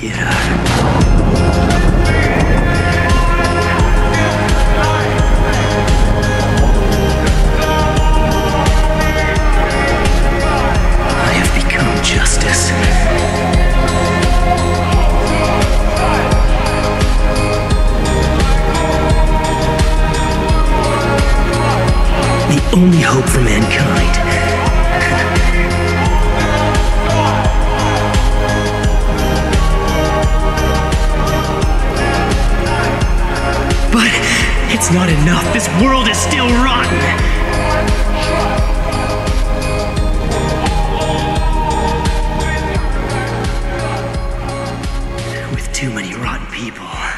I have become justice. The only hope for mankind. But it's not enough. This world is still rotten. With too many rotten people.